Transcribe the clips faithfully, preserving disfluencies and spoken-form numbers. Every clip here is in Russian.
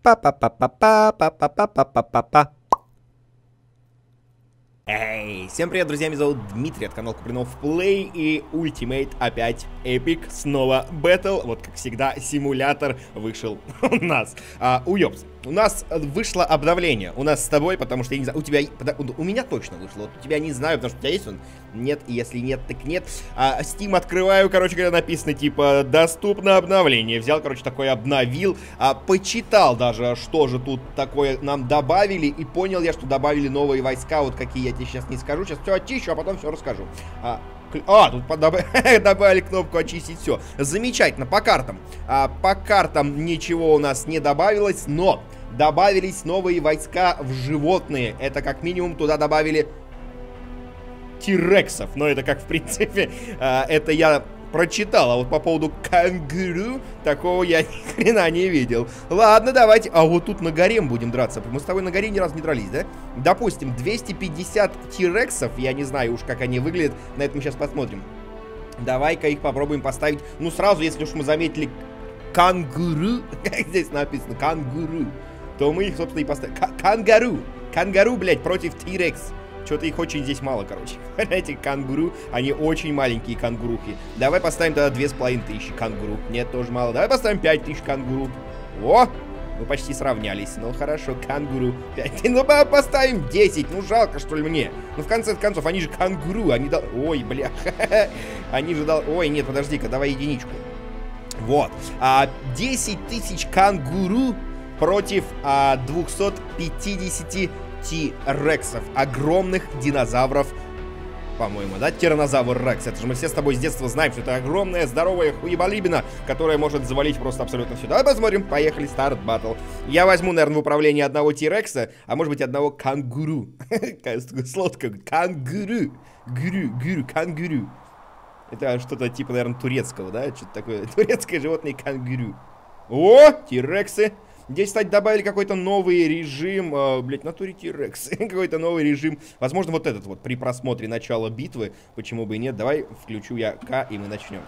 Па-па-па-па-па-па-па-па-па-па. Эй, всем привет, друзья, меня зовут Дмитрий, от канала Купринов Плей, и Ultimate опять эпик, снова Battle, вот как всегда, симулятор вышел у нас. А, уёбс, у нас вышло обновление, у нас с тобой, потому что я не знаю, у тебя, у меня точно вышло, вот у тебя не знаю, потому что у тебя есть он? Нет, если нет, так нет. А, Steam открываю, короче говоря, написано типа доступно обновление, взял, короче, такое обновил, а, почитал даже, что же тут такое нам добавили, и понял я, что добавили новые войска, вот какие я тебе сейчас не скажу, сейчас все очищу, а потом все расскажу. А, а тут добавили, добавили кнопку очистить все. Замечательно, по картам. А, по картам ничего у нас не добавилось, но добавились новые войска в животные. Это как минимум туда добавили тирексов, но это как в принципе, а, это я прочитал, а вот по поводу кангуру такого я ни хрена не видел. Ладно, давайте, а вот тут на горе будем драться. Мы с тобой на горе ни разу не дрались, да? Допустим, двести пятьдесят тирексов, я не знаю уж как они выглядят, на это мы сейчас посмотрим. Давай-ка их попробуем поставить, ну сразу, если уж мы заметили кангуру, как здесь написано, кангуру, то мы их, собственно, и поставим. Кангару, кангару, блядь, против тирекс. Что-то их очень здесь мало, короче. Эти кангуру, они очень маленькие кангурухи. Давай поставим тогда две с половиной тысячи кангуру. Нет, тоже мало. Давай поставим пять тысяч кангуру. О, мы почти сравнялись. Ну хорошо, кангуру пять. Ну поставим десять. Ну жалко, что ли, мне. Ну в конце концов, они же кангуру. Они дал... Ой, бля. Они же дал... Ой, нет, подожди-ка, давай единичку. Вот. А, десять тысяч кангуру против а, двухсот пятидесяти тирексов, огромных динозавров, по-моему, да, тиранозавр Рекс. Это же мы все с тобой с детства знаем, что это огромная, здоровая хуебалибина, которая может завалить просто абсолютно все. Давай посмотрим, поехали, старт батл. Я возьму, наверное, в управление одного тирекса, а может быть одного кангуру. Слово такое, кангуру, гуру, гуру, кангуру. Это что-то типа, наверное, турецкого, да, что-то такое, турецкое животное кангуру. О, тирексы. Здесь, кстати, добавили какой-то новый режим, э, блять, натуре тирекс, какой-то новый режим, возможно, вот этот вот, при просмотре начала битвы, почему бы и нет, давай включу я К, и мы начнем.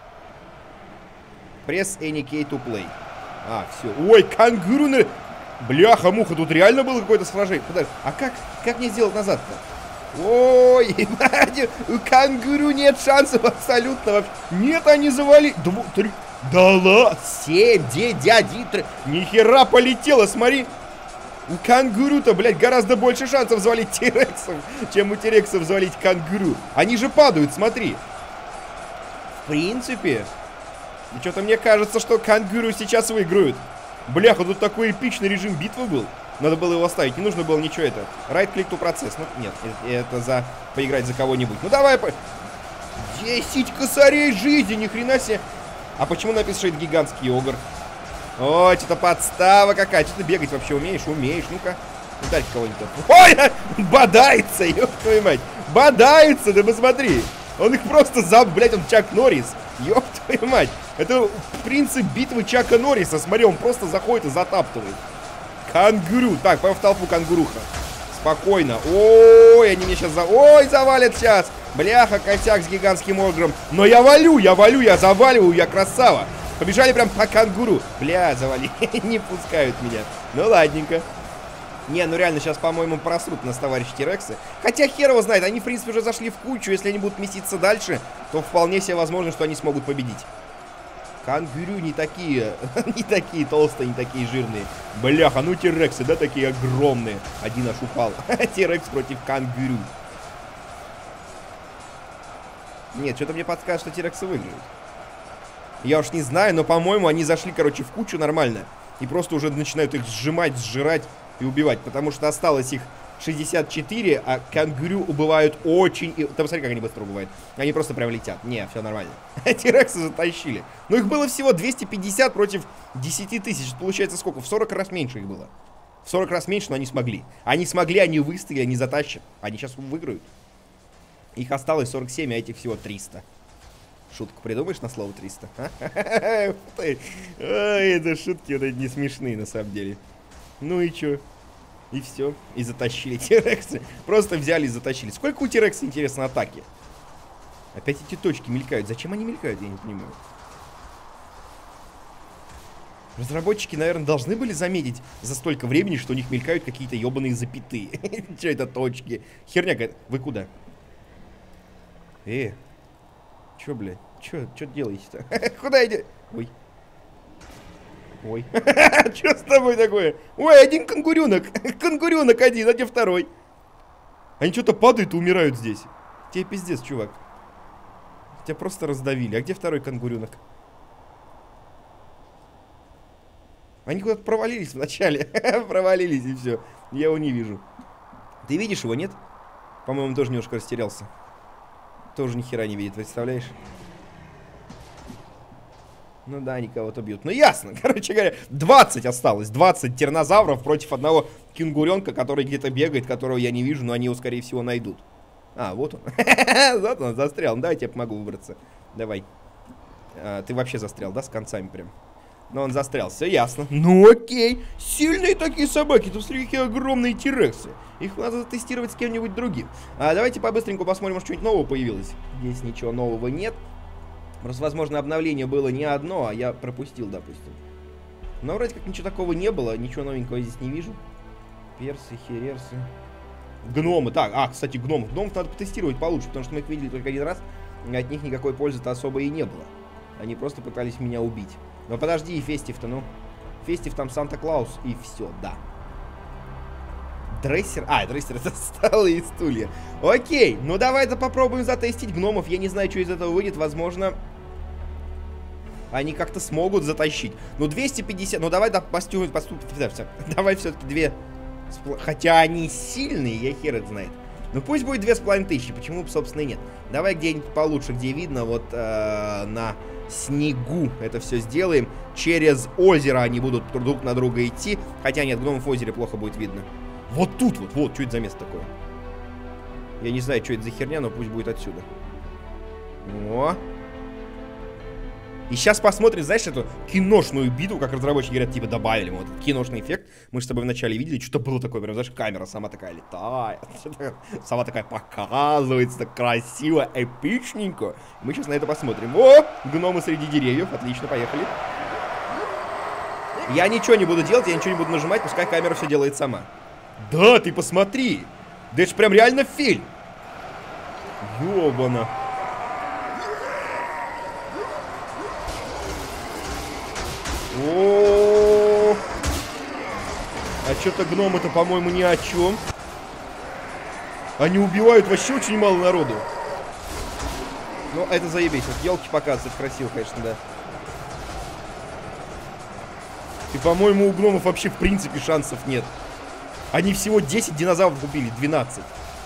Press any key to play. А, все, ой, кангуру, бляха-муха, тут реально было какое-то сражение, подожди, а как, как мне сделать назад-то? Ой, у кангуру нет шансов абсолютно вообще, нет, они завалили, Дво, три... Да ладно, семь, девять, один, три. Нихера полетело, смотри. У кангуру-то, блядь, гораздо больше шансов завалить тирексов, чем у тирексов завалить кангуру. Они же падают, смотри. В принципе. И что-то мне кажется, что кангуру сейчас выиграют. Бляха, тут такой эпичный режим битвы был. Надо было его оставить, не нужно было ничего это. Right-click to процесс. Ну, нет, это за поиграть за кого-нибудь. Ну, давай по... десять косарей жизни, ни хрена себе. А почему написано, что это гигантский огр? О, что-то подстава какая. Что ты бегать вообще умеешь? Умеешь, ну-ка. Ударь кого-нибудь. Ой, бодается, ёб твою мать. Бодается, да посмотри. Он их просто за... Блядь, он Чак Норрис. Ёб твою мать. Это принцип битвы Чака Норриса. Смотри, он просто заходит и затаптывает. Кангуру. Так, пойдем в толпу, кангуруха. Спокойно. Ой, они меня сейчас за... Ой, завалят сейчас. Бляха, косяк с гигантским огром. Но я валю, я валю, я заваливаю, я красава. Побежали прям по кангуру. Бля, завали. Не пускают меня. Ну ладненько. Не, ну реально, сейчас, по-моему, просрут нас товарищи тирексы. Хотя хер его знает, они, в принципе, уже зашли в кучу. Если они будут меситься дальше, то вполне себе возможно, что они смогут победить. Кангуру не такие, не такие толстые, не такие жирные. Бляха, ну тирексы, да, такие огромные. Один аж упал. Тирекс против кангуру. Нет, что-то мне подсказывает, что тирексы выиграют. Я уж не знаю, но, по-моему, они зашли, короче, в кучу нормально. И просто уже начинают их сжимать, сжирать и убивать. Потому что осталось их шестьдесят четыре, а кангуру убывают очень... И... Ты посмотри, как они быстро убывают. Они просто прям летят. Не, все нормально. Тирексы затащили. Но их было всего двести пятьдесят против десяти тысяч. Получается сколько? В сорок раз меньше их было. В сорок раз меньше, но они смогли. Они смогли, они выстояли, они затащат. Они сейчас выиграют. Их осталось сорок семь, а этих всего триста. Шутку придумаешь на слово триста? Ой, это шутки, вот эти не смешные на самом деле. Ну и чё? И все. И затащили тирексы. Просто взяли и затащили. Сколько у тирекса, интересно, атаки? Опять эти точки мелькают. Зачем они мелькают, я не понимаю. Разработчики, наверное, должны были заметить за столько времени, что у них мелькают какие-то ебаные запятые. Че это точки? Херня какая-то. Вы куда? Э. Че, блядь? Че, че делаете-то? Куда идете? Ой. Ой. Че с тобой такое? Ой, один кангуренок. Кангуренок один, а где второй? Они что-то падают и умирают здесь. Тебе пиздец, чувак. Тебя просто раздавили. А где второй кангуренок? Они куда-то провалились вначале. Провалились и все. Я его не вижу. Ты видишь его, нет? По-моему, тоже немножко растерялся. Тоже ни хера не видит, представляешь? Ну да, они кого-то бьют. Ну ясно, короче говоря, двадцать осталось. двадцать тираннозавров против одного кенгуренка, который где-то бегает, которого я не вижу, но они его, скорее всего, найдут. А, вот он. Вот он, застрял. Ну, давай я тебе помогу выбраться. Давай. А, ты вообще застрял, да, с концами прям? Но он застрял, все ясно. Ну окей, сильные такие собаки. Тут смотри, какие огромные тирексы. Их надо тестировать с кем-нибудь другим. А давайте по-быстреньку посмотрим, может что-нибудь нового появилось. Здесь ничего нового нет. Просто, возможно, обновление было не одно, а я пропустил, допустим. Но вроде как ничего такого не было. Ничего новенького я здесь не вижу. Персы, херерсы. Гномы. Так, а, кстати, гномов. Гномов надо потестировать получше, потому что мы их видели только один раз. И от них никакой пользы-то особо и не было. Они просто пытались меня убить. Но подожди, Фестив-то, ну. Фестив там Санта-Клаус, и все, да. Дрессер. А, дрессер это столы и стулья. Окей, ну давай-то попробуем затестить гномов. Я не знаю, что из этого выйдет. Возможно, они как-то смогут затащить. Ну, двести пятьдесят. Ну, давай, да, поступим, поступим. Давай все-таки две. Хотя они сильные, я хер это знает. Ну, пусть будет две с половиной тысячи. Почему бы, собственно, и нет. Давай где-нибудь получше, где видно, вот э, на снегу это все сделаем. Через озеро они будут друг на друга идти. Хотя нет, гномов в озере плохо будет видно. Вот тут вот, вот, что это за место такое? Я не знаю, что это за херня, но пусть будет отсюда. О. И сейчас посмотрим, знаешь, эту киношную битву, как разработчики говорят, типа добавили вот этот киношный эффект. Мы же с тобой вначале видели, что-то было такое, прям, знаешь, камера сама такая летает, сама такая показывается, так красиво, эпичненько. Мы сейчас на это посмотрим. О, гномы среди деревьев, отлично, поехали. Я ничего не буду делать, я ничего не буду нажимать, пускай камера все делает сама. Да, ты посмотри, да это ж прям реально фильм. Ёбана. О, а что-то гномы-то, по-моему, ни о чем. Они убивают вообще очень мало народу. Ну, это заебись. Вот елки показывают, красиво, конечно, да. И, по-моему, у гномов вообще в принципе шансов нет. Они всего десять динозавров убили, двенадцать.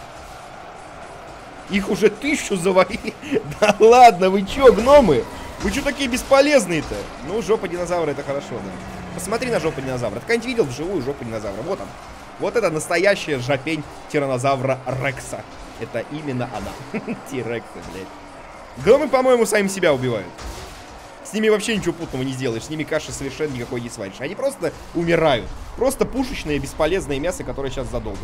Их уже тысячу завалили. Да ладно, вы чё, гномы? Вы что такие бесполезные-то? Ну, жопа динозавра, это хорошо, да. Посмотри на жопу динозавра. Ты когда-нибудь видел вживую жопу динозавра? Вот он. Вот это настоящая жопень тираннозавра Рекса. Это именно она. Тирексы, блядь. Гномы, по-моему, сами себя убивают. С ними вообще ничего путного не сделаешь. С ними каши совершенно никакой не сваришь. Они просто умирают. Просто пушечное бесполезное мясо, которое сейчас задолбит.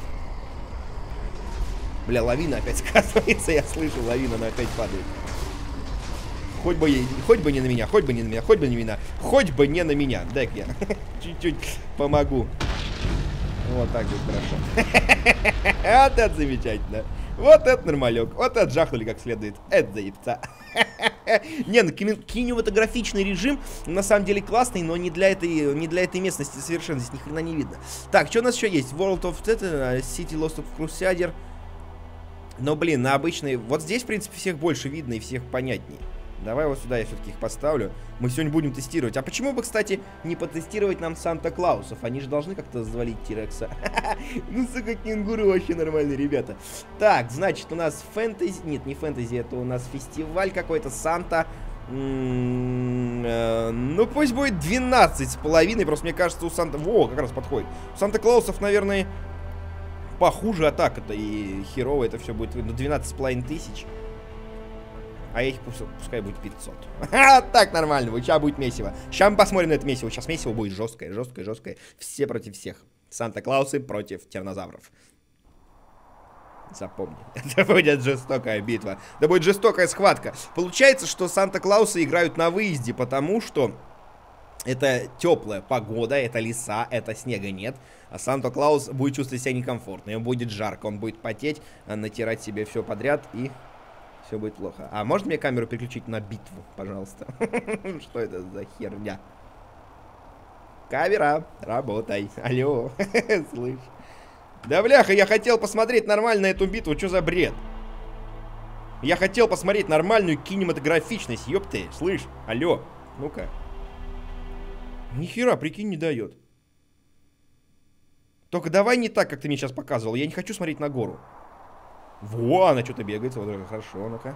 Бля, лавина опять сказывается. Я слышу, лавина, она опять падает. Хоть бы, ей, хоть бы не на меня, хоть бы не на меня, хоть бы не на меня, хоть бы не на меня. Дай-ка я чуть-чуть помогу. Вот так будет хорошо. Вот это замечательно. Вот это нормалек. Вот это жахнули как следует. Это заебца. Не, ну кинематографичный режим на самом деле классный, но не для этой, не для этой местности совершенно. Здесь ни хрена не видно. Так, что у нас еще есть? World of City, Lost of Crusader. Но, блин, на обычные... Вот здесь, в принципе, всех больше видно и всех понятнее. Давай вот сюда я все-таки их поставлю. Мы сегодня будем тестировать. А почему бы, кстати, не потестировать нам Санта-Клаусов? Они же должны как-то завалить Тирекса. Ну, сука, кенгуру вообще нормальные ребята. Так, значит, у нас фэнтези... Нет, не фэнтези, это у нас фестиваль какой-то. Санта... Ну, пусть будет двенадцать с половиной. Просто мне кажется, у Санта... Во, как раз подходит. У Санта-Клаусов, наверное, похуже атака-то. И херово это все будет видно. двенадцать с половиной тысяч. А их пускай будет пятьсот. Ха, так нормально, сейчас будет месиво. Сейчас мы посмотрим на это месиво. Сейчас месиво будет жесткое, жесткое, жесткое. Все против всех. Санта-Клаусы против тираннозавров. Запомни. Это будет жестокая битва. Это будет жестокая схватка. Получается, что Санта-Клаусы играют на выезде, потому что Это теплая погода, это леса, это снега нет. А Санта-Клаус будет чувствовать себя некомфортно. Ему будет жарко, он будет потеть, натирать себе все подряд, и все будет плохо. А можно мне камеру переключить на битву, пожалуйста? Что это за херня? Камера, работай. Алло, слышь. Да бляха, я хотел посмотреть нормально эту битву, что за бред? Я хотел посмотреть нормальную кинематографичность, ёпты, слышь, алло, ну-ка. Нихера, прикинь, не дает. Только давай не так, как ты мне сейчас показывал. Я не хочу смотреть на гору. Во, она что-то бегает. Вот, хорошо, ну-ка.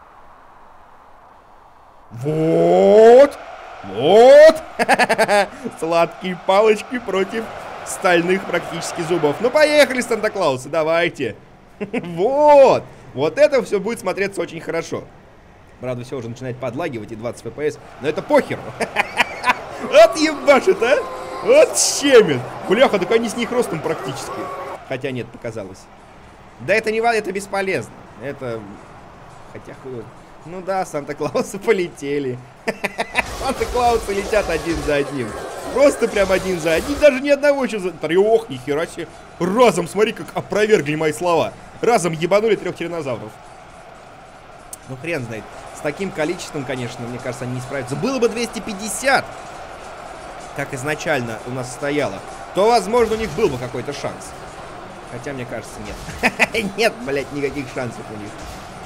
Вот! Вот! Сладкие палочки против стальных практически зубов. Ну, поехали, Санта-Клаусы, давайте. Вот! Вот это все будет смотреться очень хорошо. Правда, все уже начинает подлагивать и двадцать эф пи эс. Но это похер. Вот ебашит, а! Вот щемит! Бляха, так они с них ростом практически. Хотя нет, показалось. Да это не важно, это бесполезно. Это... Хотя хуй... Ну да, Санта-Клаусы полетели. Санта-Клаусы летят один за одним. Просто прям один за один. Даже ни одного еще за... Трех, нихера себе. Разом, смотри, как опровергли мои слова. Разом ебанули трех тираннозавров. Ну хрен знает. С таким количеством, конечно, мне кажется, они не справятся. Было бы двести пятьдесят, как изначально у нас стояло, то, возможно, у них был бы какой-то шанс. Хотя, мне кажется, нет. Нет, блядь, никаких шансов у них.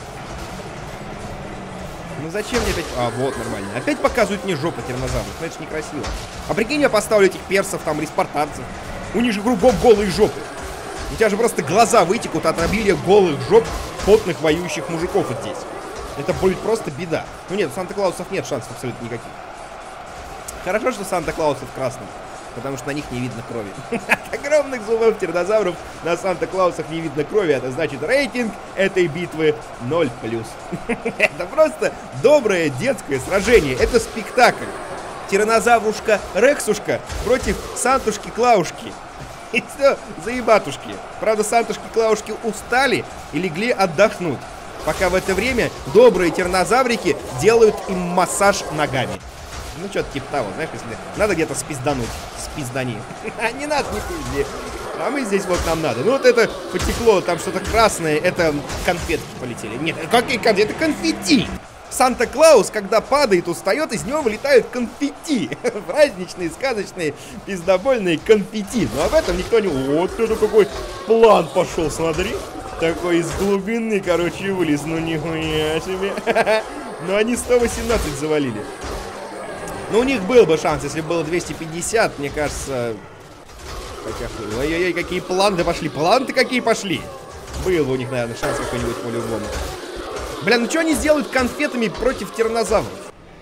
Ну зачем мне опять... А, вот, нормально. Опять показывают мне жопу тираннозавров. Ну это ж некрасиво. А прикинь, я поставлю этих персов, там, или спартанцев. У них же кругом голые жопы. У тебя же просто глаза вытекут от обилия голых жоп потных воюющих мужиков вот здесь. Это будет просто беда. Ну нет, у Санта-Клаусов нет шансов абсолютно никаких. Хорошо, что Санта-Клаусов красный, потому что на них не видно крови. От огромных зубов тираннозавров на Санта-Клаусах не видно крови. Это значит, рейтинг этой битвы ноль плюс. Это просто доброе детское сражение. Это спектакль. Тираннозаврушка Рексушка против Сантушки-Клаушки. И все, заебатушки. Правда, Сантушки-Клаушки устали и легли отдохнуть. Пока в это время добрые тираннозаврики делают им массаж ногами. Ну, что-то типа того, знаешь, если надо где-то спиздануть, спиздани. А не надо, не пизди. А мы здесь вот нам надо. Ну, вот это потекло, там что-то красное, это конфетки полетели. Нет, какие конфеты? Это конфетти. Санта-Клаус, когда падает, устает, из него вылетают конфетти. Праздничные, сказочные, пиздобольные конфетти. Но об этом никто не... Вот это какой план пошел, смотри. Такой из глубины, короче, вылез. Ну, нихуя себе. Но они сто восемнадцать завалили. Ну, у них был бы шанс, если бы было двести пятьдесят, мне кажется... Ой-ой-ой, какие планы пошли. Планы-то какие пошли. Был бы у них, наверное, шанс какой-нибудь по-любому. Бля, ну что они сделают конфетами против тираннозавров?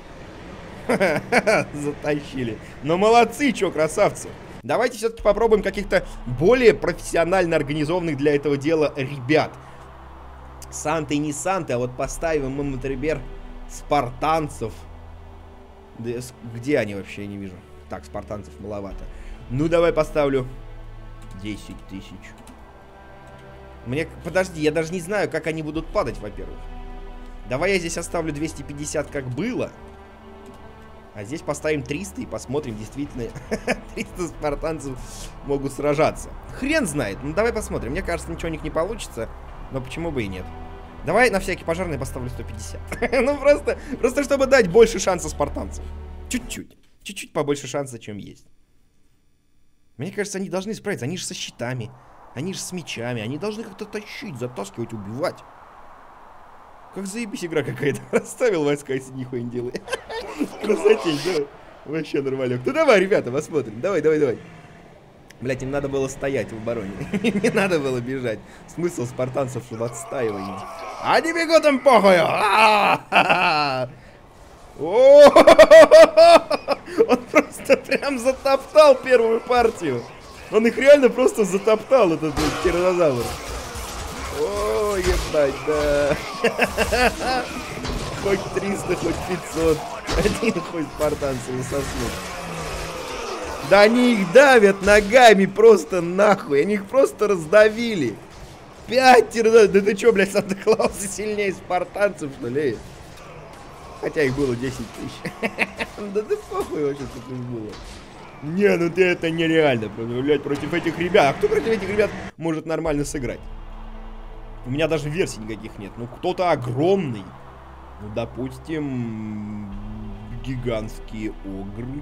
Затащили. Но молодцы, чё, красавцы. Давайте все-таки попробуем каких-то более профессионально организованных для этого дела ребят. Санта и не Санта, а вот поставим им, например, спартанцев. Где они вообще, я не вижу. Так, спартанцев маловато. Ну, давай поставлю десять тысяч. Мне, подожди, я даже не знаю, как они будут падать, во-первых. Давай я здесь оставлю двести пятьдесят, как было. А здесь поставим триста и посмотрим, действительно, триста спартанцев могут сражаться. Хрен знает, ну давай посмотрим. Мне кажется, ничего у них не получится, но почему бы и нет. Давай на всякий пожарный поставлю сто пятьдесят. Ну просто, просто чтобы дать больше шанса спартанцев. Чуть-чуть. Чуть-чуть побольше шанса, чем есть. Мне кажется, они должны справиться. Они же со щитами. Они же с мечами. Они должны как-то тащить, затаскивать, убивать. Как заебись игра какая-то. Расставил войска, если нихуя не делай. Красотень, давай. Вообще нормалек. Ну давай, ребята, посмотрим. Давай, давай, давай. Блять, им надо было стоять в обороне. Не надо было бежать. Смысл спартанцев в отстаивании. Они бегут, им похуй. Он просто прям затоптал первую партию. Он их реально просто затоптал, этот тираннозавр. О, ебать, да. Хоть триста, хоть пятьсот. Один хоть спартанцев соснут. Да они их давят ногами просто нахуй. Они их просто раздавили. Пять тираннозавров. Да ты чё, блядь, Санта-Клаусы сильнее спартанцев, что ли? Хотя их было десять тысяч. Да ты похуй вообще, что их было. Не, ну ты это нереально, блядь, против этих ребят. А кто против этих ребят может нормально сыграть? У меня даже версий никаких нет. Ну, кто-то огромный. Ну, допустим, гигантские огры.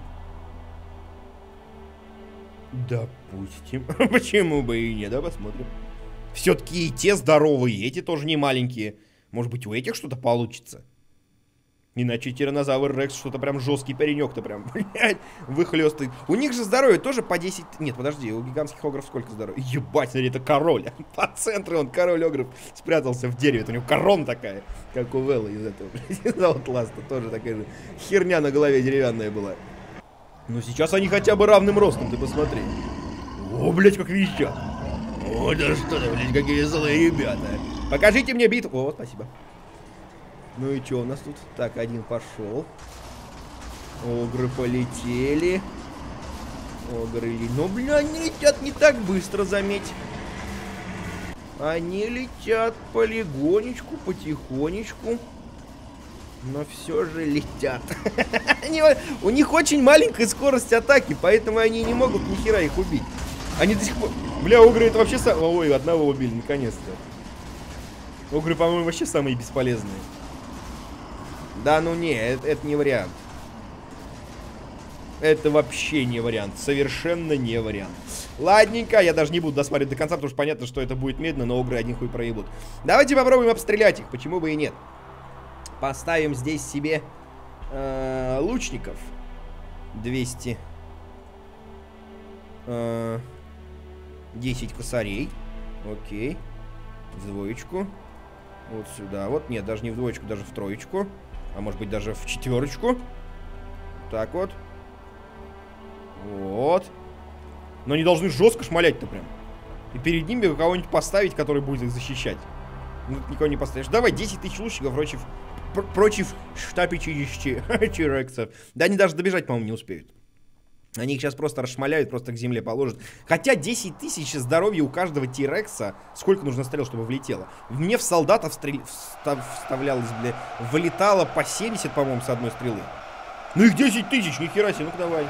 Допустим. Почему бы и нет, да, посмотрим. Все-таки и те здоровые, и эти тоже не маленькие. Может быть, у этих что-то получится? Иначе тиранозавр Рекс что-то прям жесткий паренек-то прям, блядь, выхлестывает. У них же здоровье тоже по десять... Нет, подожди, у гигантских огров сколько здоровья? Ебать, смотри, это король. По центру он, король огров, спрятался в дереве. Это у него корона такая, как у Веллы из этого, блядь, из Outlast'а. Тоже такая же херня на голове деревянная была. Ну, сейчас они хотя бы равным ростом, ты посмотри. О, блядь, как визжат. О, да что ты, блядь, какие злые ребята. Покажите мне битву. О, спасибо. Ну и что у нас тут? Так, один пошел. Огры полетели. Огры... Ну, бля, они летят не так быстро, заметь. Они летят полигонечку, потихонечку. Но все же летят. У них очень маленькая скорость атаки, поэтому они не могут ни хера их убить. Они до сих пор... Бля, огры это вообще... Ой, одного убили, наконец-то. Огры, по-моему, вообще самые бесполезные. Да ну не, это, это не вариант. Это вообще не вариант. Совершенно не вариант. Ладненько, я даже не буду досматривать до конца, потому что понятно, что это будет медленно, но огры один хуй проебут. Давайте попробуем обстрелять их, почему бы и нет. Поставим здесь себе э, лучников. двести. Э, десять косарей. Окей. В двоечку. Вот сюда. Вот, нет, даже не в двоечку, даже в троечку. А может быть даже в четверочку. Так вот. Вот. Но они должны жестко шмалять-то прям. И перед ними кого-нибудь поставить, который будет их защищать. Ну, никого не поставишь. Давай, десять тысяч лучников против... Пр против ста пятидесяти тирексов. Да они даже добежать, по-моему, не успеют. Они их сейчас просто расшмаляют, просто к земле положат. Хотя десять тысяч здоровья у каждого тирекса. Сколько нужно стрел, чтобы влетело? Мне в солдатов стрел... встав... вставлялось, бля. Вылетало по семьдесят, по-моему, с одной стрелы. Ну их десять тысяч, нихера себе, ну-ка давай.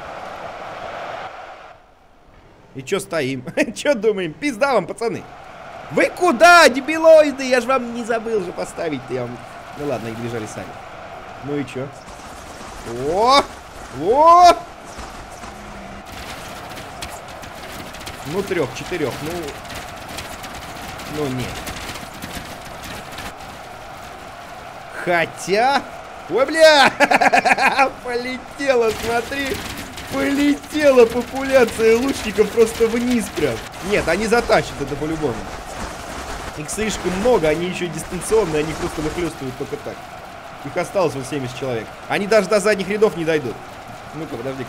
И чё стоим? Чё думаем? Пизда вам, пацаны. Вы куда, дебилоиды? Я же вам не забыл же поставить-то. Я вам... Ну ладно, их бежали сами. Ну и чё? О! О! Ну, трех, четырех, ну... Ну, нет. Хотя... Ой, бля! Полетела, смотри! Полетела популяция лучников просто вниз прям. Нет, они затащат это по-любому. Их слишком много, они еще дистанционные, они просто выхлестывают только так. Их осталось вот семьдесят человек. Они даже до задних рядов не дойдут. Ну-ка, подожди-ка.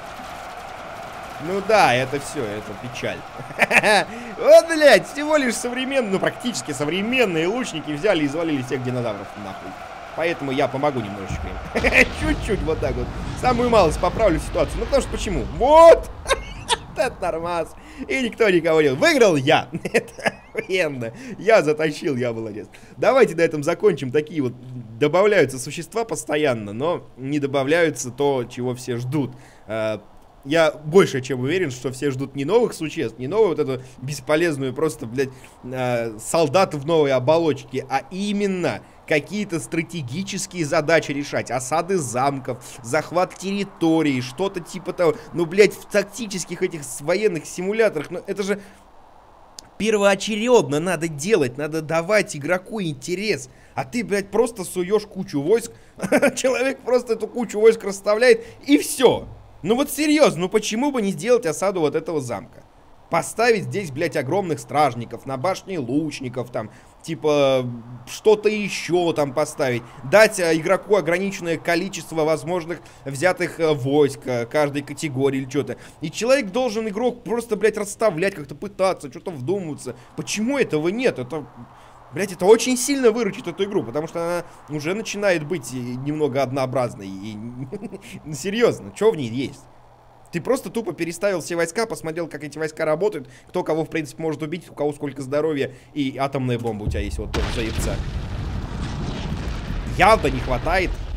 Ну да, это все, это печаль. Вот, блядь, всего лишь современные, ну практически современные лучники взяли и завалили всех динозавров нахуй. Поэтому я помогу немножечко им. Чуть-чуть вот так вот. Самую малость поправлю ситуацию. Ну потому что почему? Вот! Это нормас. И никто никого не... Выиграл я. Это охуенно. Я затащил, я молодец. Давайте на этом закончим. Такие вот добавляются существа постоянно, но не добавляются то, чего все ждут. Я больше чем уверен, что все ждут не новых существ, не новую вот эту бесполезную просто, блядь, э, солдаты в новой оболочке, а именно какие-то стратегические задачи решать. Осады замков, захват территории, что-то типа того. Ну, блядь, в тактических этих военных симуляторах, ну, это же первоочередно надо делать, надо давать игроку интерес. А ты, блядь, просто суешь кучу войск, человек просто эту кучу войск расставляет, и все. Ну вот серьезно, ну почему бы не сделать осаду вот этого замка? Поставить здесь, блядь, огромных стражников, на башне лучников, там, типа, что-то еще там поставить. Дать а, игроку ограниченное количество возможных взятых а, войск а, каждой категории или что-то. И человек должен, игрок, просто, блядь, расставлять, как-то пытаться, что-то вдумываться. Почему этого нет? Это... Блять, это очень сильно выручит эту игру, потому что она уже начинает быть немного однообразной. И, ну, серьезно, что в ней есть? Ты просто тупо переставил все войска, посмотрел, как эти войска работают, кто кого, в принципе, может убить, у кого сколько здоровья, и атомная бомба у тебя есть, вот тоже заебца. Явно не хватает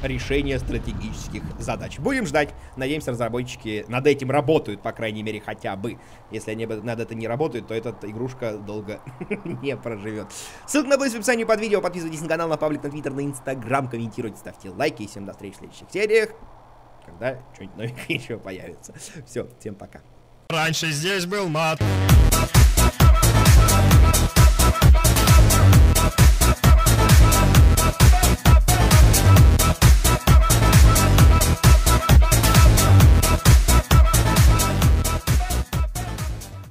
решения стратегических задач. Будем ждать. Надеемся, разработчики над этим работают, по крайней мере, хотя бы. Если они над это не работают, то эта игрушка долго не проживет. Ссылка на в описании под видео. Подписывайтесь на канал, на паблик, на твиттер, на инстаграм. Комментируйте, ставьте лайки. И всем до встречи в следующих сериях, когда что-нибудь новенькое еще появится. Все, всем пока. Раньше здесь был мат.